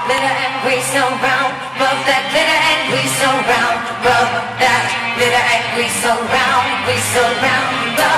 glitter and grease around. Rub that glitter and grease around. Rub that glitter and grease around. Grease around.